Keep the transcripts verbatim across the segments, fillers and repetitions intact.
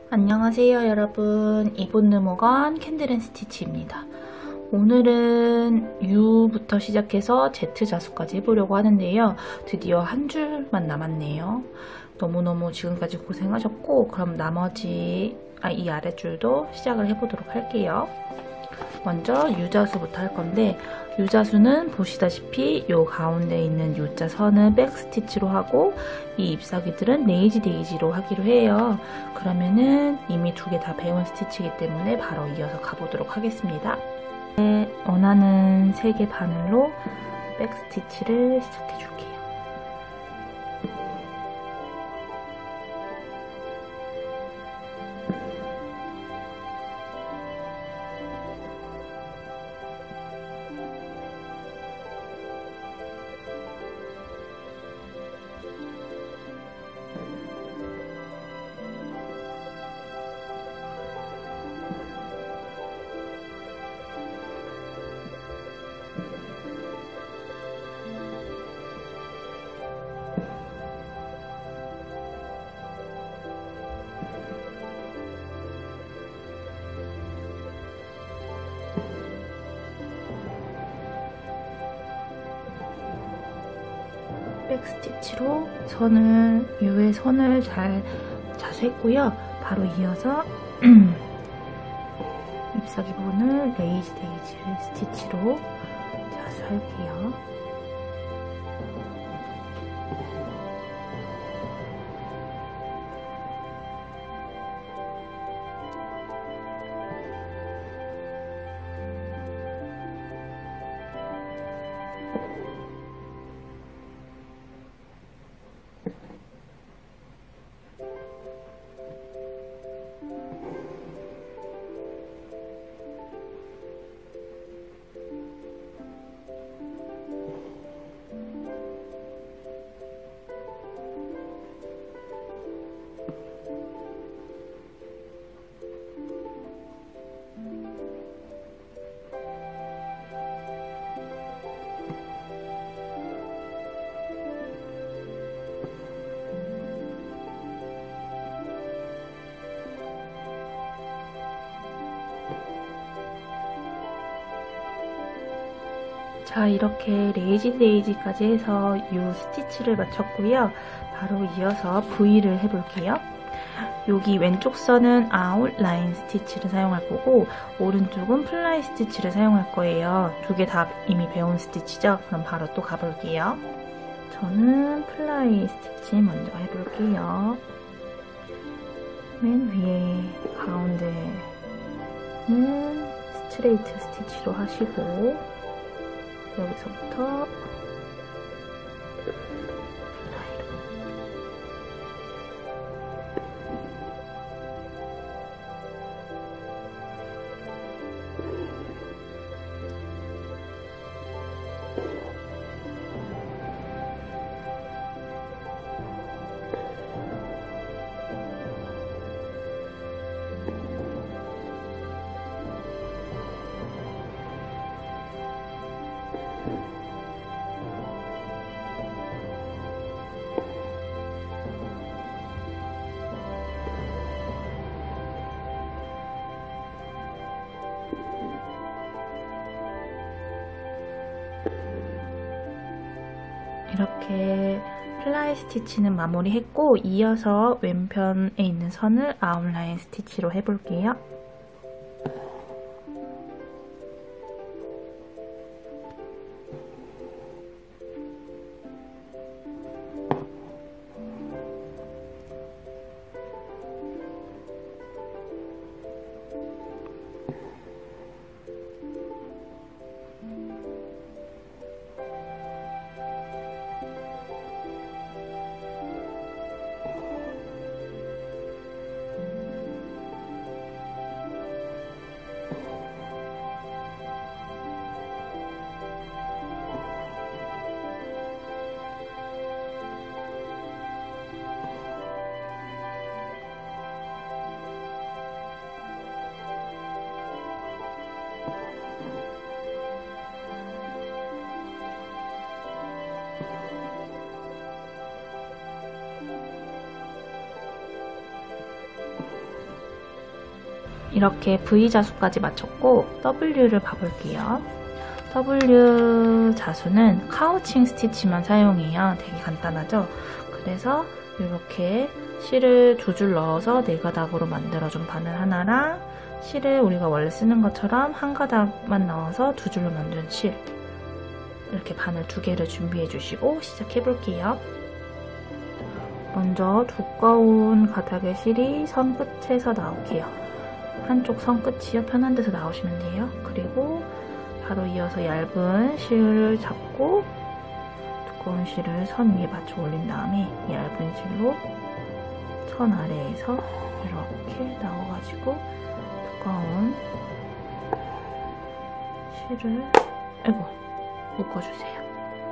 안녕하세요 여러분, 이본느모건 캔들앤스티치입니다. 오늘은 U부터 시작해서 Z 자수까지 해보려고 하는데요. 드디어 한 줄만 남았네요. 너무너무 지금까지 고생하셨고, 그럼 나머지 아, 이 아랫줄도 시작을 해보도록 할게요. 먼저 U자수부터 할 건데, U자수는 보시다시피 요 가운데 있는 U자 선은 백스티치로 하고, 이 잎사귀들은 레이지 데이지로 하기로 해요. 그러면은 이미 두 개 다 배운 스티치이기 때문에 바로 이어서 가보도록 하겠습니다. 네, 원하는 세 개 바늘로 백스티치를 시작해줄게요. 백스티치로 선을, U의 선을 잘 자수했고요. 바로 이어서 잎사귀 부분을 레이지 데이지 스티치로 자수할게요. 자, 이렇게 레이지 데이지까지 해서 U 스티치를 마쳤고요. 바로 이어서 V를 해볼게요. 여기 왼쪽 선은 아웃라인 스티치를 사용할 거고, 오른쪽은 플라이 스티치를 사용할 거예요. 두 개 다 이미 배운 스티치죠? 그럼 바로 또 가볼게요. 저는 플라이 스티치 먼저 해볼게요. 맨 위에 가운데는 스트레이트 스티치로 하시고, 여기서부터 플라이로 이렇게 플라이 스티치는 마무리했고, 이어서 왼편에 있는 선을 아웃라인 스티치로 해볼게요. 이렇게 V 자수까지 마쳤고 W를 봐볼게요. W 자수는 카우칭 스티치만 사용해요. 되게 간단하죠? 그래서 이렇게 실을 두 줄 넣어서 네 가닥으로 만들어준 바늘 하나랑 실을 우리가 원래 쓰는 것처럼 한 가닥만 넣어서 두 줄로 만든 실, 이렇게 바늘 두 개를 준비해 주시고 시작해 볼게요. 먼저 두꺼운 가닥의 실이 선 끝에서 나올게요. 한쪽 선 끝이요. 편한 데서 나오시면 돼요. 그리고 바로 이어서 얇은 실을 잡고 두꺼운 실을 선 위에 받쳐 올린 다음에 얇은 실로 선 아래에서 이렇게 나와가지고 두꺼운 실을 아이고 묶어주세요.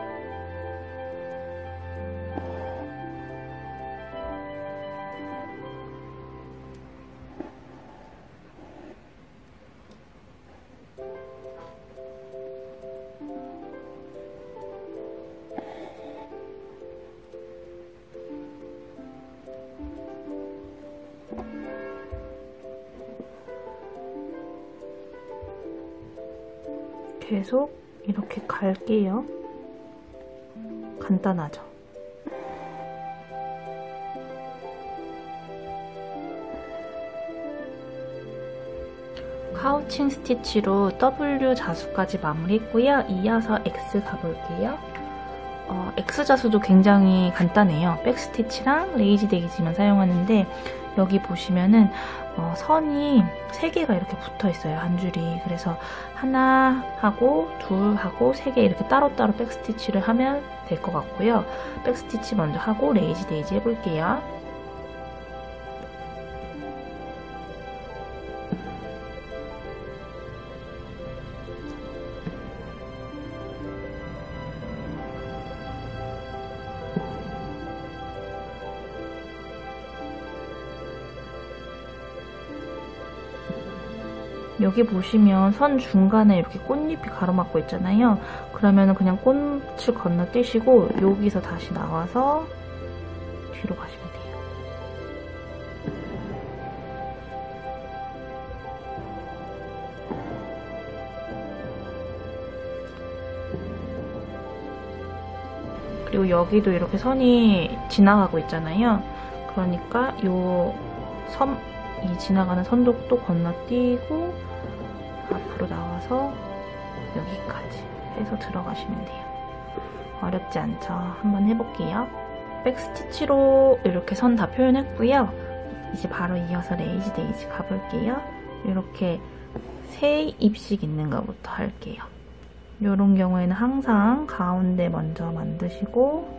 계속 이렇게 갈게요. 간단하죠? 카우칭 스티치로 W 자수까지 마무리했고요. 이어서 X 가볼게요. 어, X 자수도 굉장히 간단해요. 백스티치랑 레이지 데이지만 사용하는데 여기 보시면은 어, 선이 세 개가 이렇게 붙어 있어요. 한 줄이. 그래서 하나 하고 둘 하고 세 개 이렇게 따로따로 백스티치를 하면 될 것 같고요. 백스티치 먼저 하고 레이지 데이지 해볼게요. 여기 보시면 선 중간에 이렇게 꽃잎이 가로막고 있잖아요. 그러면 그냥 꽃을 건너뛰시고 여기서 다시 나와서 뒤로 가시면 돼요. 그리고 여기도 이렇게 선이 지나가고 있잖아요. 그러니까 요 선, 이 지나가는 선도 또 건너뛰고 앞으로 나와서 여기까지 해서 들어가시면 돼요. 어렵지 않죠? 한번 해볼게요. 백스티치로 이렇게 선 다 표현했고요. 이제 바로 이어서 레이지 데이지 가볼게요. 이렇게 세 입씩 있는 것부터 할게요. 이런 경우에는 항상 가운데 먼저 만드시고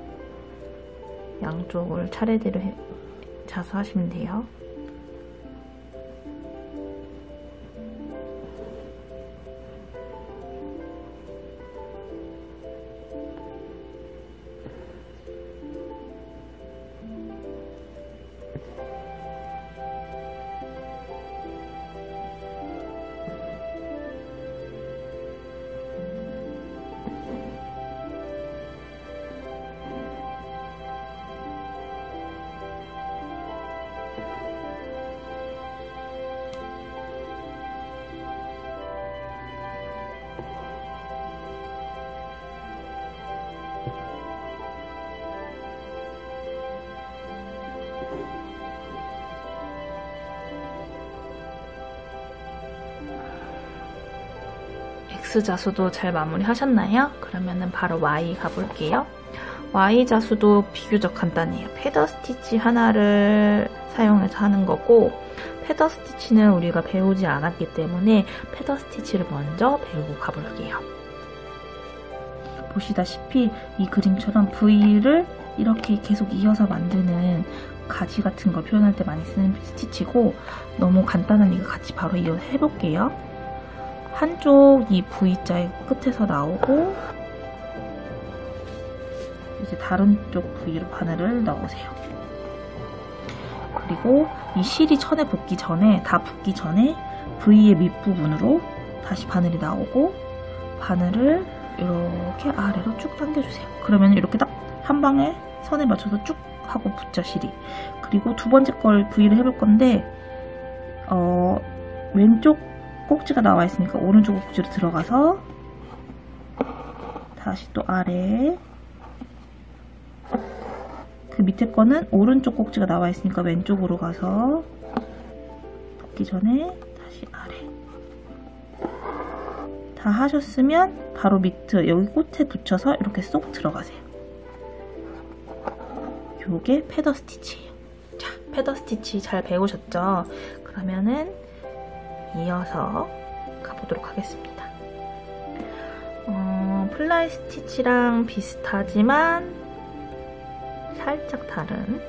양쪽을 차례대로 해, 자수하시면 돼요. X 자수도 잘 마무리 하셨나요? 그러면은 바로 Y 가볼게요. Y 자수도 비교적 간단해요. 패더 스티치 하나를 사용해서 하는 거고, 패더 스티치는 우리가 배우지 않았기 때문에 패더 스티치를 먼저 배우고 가볼게요. 보시다시피 이 그림처럼 V를 이렇게 계속 이어서 만드는 가지 같은 걸 표현할 때 많이 쓰는 스티치고, 너무 간단하니까 같이 바로 이어서 해볼게요. 한쪽 이 V자의 끝에서 나오고 이제 다른 쪽 V로 바늘을 넣으세요. 그리고 이 실이 천에 붙기 전에, 다 붙기 전에 V의 밑부분으로 다시 바늘이 나오고 바늘을 이렇게 아래로 쭉 당겨주세요. 그러면 이렇게 딱 한 방에 선에 맞춰서 쭉 하고 붙죠, 실이. 그리고 두 번째 걸 V를 해볼 건데 어, 왼쪽 꼭지가 나와 있으니까 오른쪽 꼭지로 들어가서 다시 또 아래, 그 밑에 거는 오른쪽 꼭지가 나와 있으니까 왼쪽으로 가서 덮기 전에 다시 아래. 다 하셨으면 바로 밑에 여기 꽃에 붙여서 이렇게 쏙 들어가세요. 요게 패더 스티치예요. 자, 패더 스티치 잘 배우셨죠? 그러면은 이어서 가보도록 하겠습니다. 어, 플라이 스티치랑 비슷하지만 살짝 다른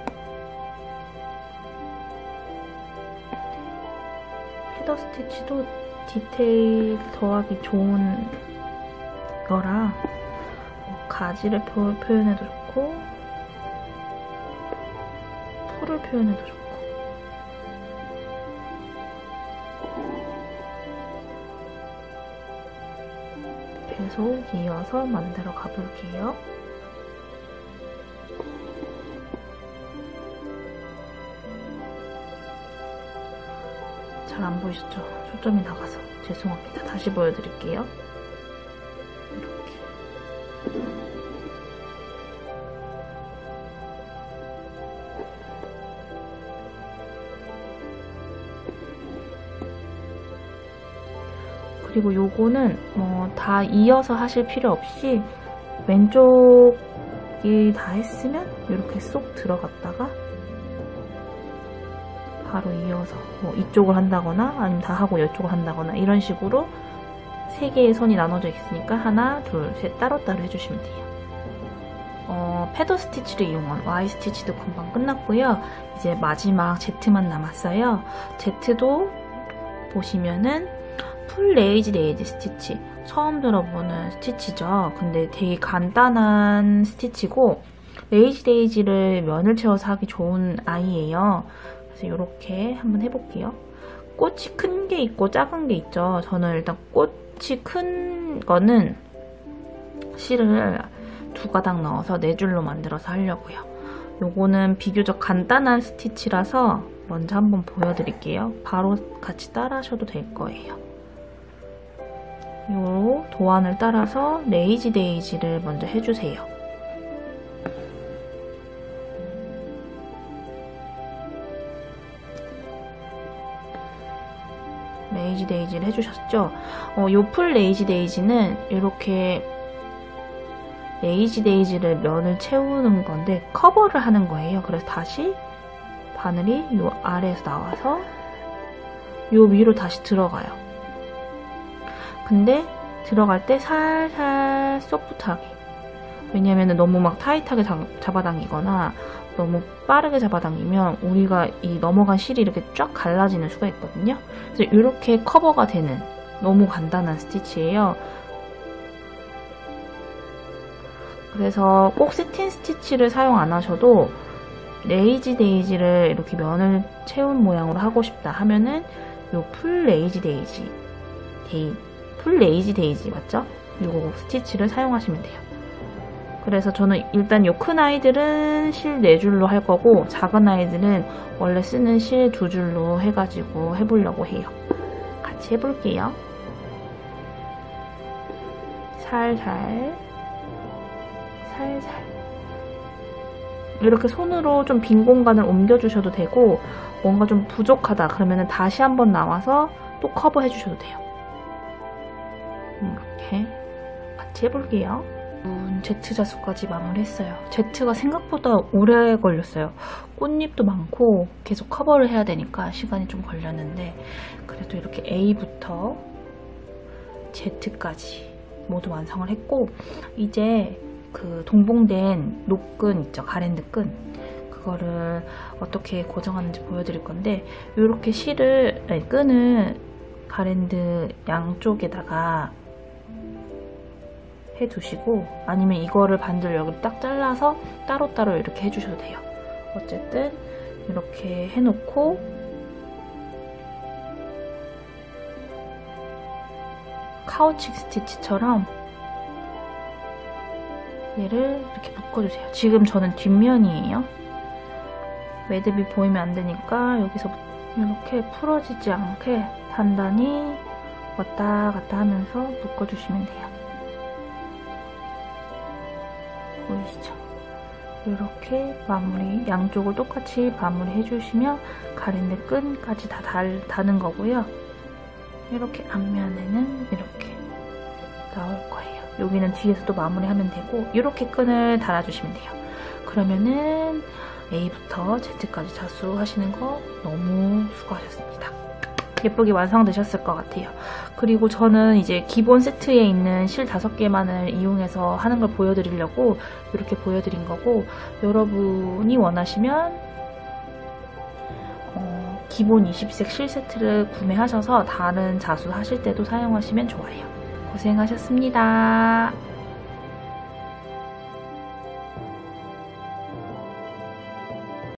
패더 스티치도 디테일 더하기 좋은 거라 가지를 표, 표현해도 좋고 풀을 표현해도 좋고 계속 이어서 만들어 가볼게요. 잘 안 보이셨죠? 초점이 나가서 죄송합니다. 다시 보여드릴게요. 이렇게. 그리고 요거는 뭐 다 이어서 하실 필요 없이 왼쪽이 다 했으면 이렇게 쏙 들어갔다가 바로 이어서 뭐 이쪽을 한다거나 아니면 다 하고 이쪽을 한다거나 이런 식으로 세 개의 선이 나눠져 있으니까 하나, 둘, 셋 따로따로 해주시면 돼요. 어, 패더 스티치를 이용한 Y 스티치도 금방 끝났고요. 이제 마지막 Z만 남았어요. Z도 보시면은 풀 레이지 데이지 스티치, 처음 들어보는 스티치죠. 근데 되게 간단한 스티치고 레이지 데이지를 면을 채워서 하기 좋은 아이예요. 그래서 이렇게 한번 해볼게요. 꽃이 큰 게 있고 작은 게 있죠. 저는 일단 꽃이 큰 거는 실을 두 가닥 넣어서 네 줄로 만들어서 하려고요. 요거는 비교적 간단한 스티치라서 먼저 한번 보여드릴게요. 바로 같이 따라 하셔도 될 거예요. 요 도안을 따라서 레이지 데이지를 먼저 해주세요. 레이지 데이지를 해주셨죠? 어, 요 풀 레이지 데이지는 이렇게 레이지 데이지를 면을 채우는 건데 커버를 하는 거예요. 그래서 다시 바늘이 요 아래에서 나와서 요 위로 다시 들어가요. 근데 들어갈 때 살살 소프트하게. 왜냐면 너무 막 타이트하게 잡아당기거나 너무 빠르게 잡아당기면 우리가 이 넘어간 실이 이렇게 쫙 갈라지는 수가 있거든요. 그래서 이렇게 커버가 되는 너무 간단한 스티치예요. 그래서 꼭 세틴 스티치를 사용 안 하셔도 레이지 데이지를 이렇게 면을 채운 모양으로 하고 싶다 하면은 요 풀 레이지 데이지 데이 풀 레이지 데이지 맞죠? 이거 스티치를 사용하시면 돼요. 그래서 저는 일단 요 큰 아이들은 실 네 줄로 할 거고 작은 아이들은 원래 쓰는 실 두 줄로 해가지고 해보려고 해요. 같이 해볼게요. 살살 살살 이렇게 손으로 좀 빈 공간을 옮겨주셔도 되고 뭔가 좀 부족하다 그러면 다시 한번 나와서 또 커버 해주셔도 돼요. 이렇게 같이 해볼게요. Z 자수까지 마무리했어요. Z가 생각보다 오래 걸렸어요. 꽃잎도 많고 계속 커버를 해야 되니까 시간이 좀 걸렸는데 그래도 이렇게 A부터 Z까지 모두 완성을 했고 이제 그 동봉된 노끈 있죠? 가랜드 끈 그거를 어떻게 고정하는지 보여드릴 건데 이렇게 실을 아니, 끈을 가랜드 양쪽에다가 해두시고 아니면 이거를 반대로 여기 딱 잘라서 따로따로 이렇게 해주셔도 돼요. 어쨌든 이렇게 해놓고 카우치 스티치처럼 얘를 이렇게 묶어주세요. 지금 저는 뒷면이에요. 매듭이 보이면 안 되니까 여기서 이렇게 풀어지지 않게 단단히 왔다 갔다 하면서 묶어주시면 돼요. 보이시죠? 이렇게 마무리, 양쪽을 똑같이 마무리 해주시면 가랜드 끈까지 다 달, 다는 거고요. 이렇게 앞면에는 이렇게 나올 거예요. 여기는 뒤에서 또 마무리하면 되고 이렇게 끈을 달아주시면 돼요. 그러면은 A부터 Z까지 자수하시는 거 너무 수고하셨습니다. 예쁘게 완성되셨을 것 같아요. 그리고 저는 이제 기본 세트에 있는 실 다섯 개만을 이용해서 하는 걸 보여드리려고 이렇게 보여드린 거고, 여러분이 원하시면 어, 기본 이십 색 실 세트를 구매하셔서 다른 자수 하실 때도 사용하시면 좋아요. 고생하셨습니다.